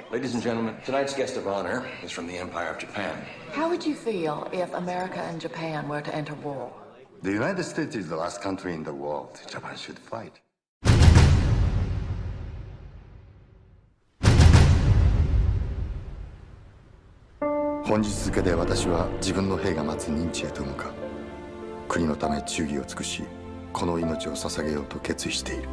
Ladies and gentlemen, tonight's guest of honor is from the Empire of Japan. How would you feel if America and Japan were to enter war? The United States is the last country in the world. Japan should fight. 本日付で私は自分の兵が待つ認知へと向かう。国のため忠義を尽くし、この命を捧げようと決意している。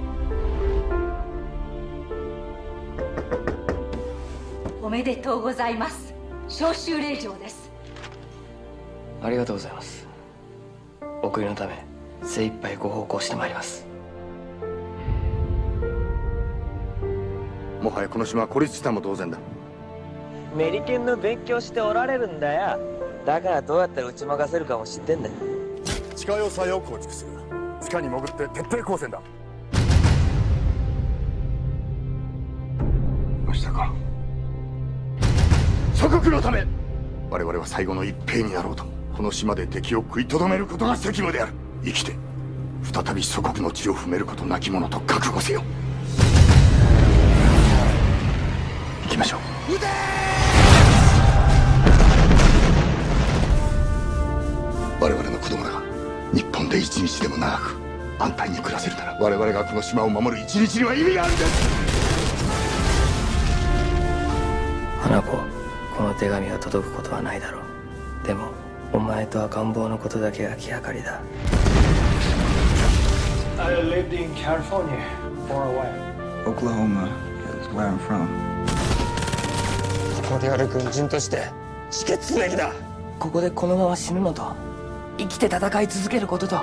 おめでとうございます。召集令状です。 ありがとうございます。お国のため精一杯ご奉公してまいります。 もはやこの島は孤立したも同然だ。 メリケンの勉強しておられるんだよ。だからどうやったら打ち負かせるかも知ってんだよ。 地下要塞を構築する。地下に潜って徹底抗戦だ。どうしたか。祖国のため、我々は最後の一兵になろうとこの島で敵を食いとどめることが責務である。生きて再び祖国の地を踏めることなき者と覚悟せよ。行きましょう。撃て我々の子供らが日本で一日でも長く安泰に暮らせるなら、我々がこの島を守る一日には意味があるんです。 花子、この手紙が届くことはないだろう。でもお前と赤ん坊のことだけが気がかりだ。 I lived in California for a while. Oklahoma is where I'm from. ここである軍人として止血すべきだ。ここでこのまま死ぬのと生きて戦い続けることと、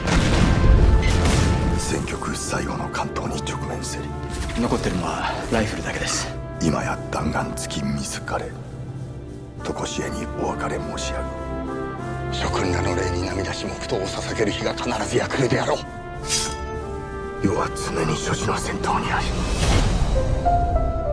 戦局最後の関東に直面せり。 残ってるのはライフルだけです。 今や弾丸付きミスカレ常しえにお別れ申し上げ、諸君らの霊に涙し黙祷を捧げる日が必ずや来るであろう。世は常に諸事の先頭にあり。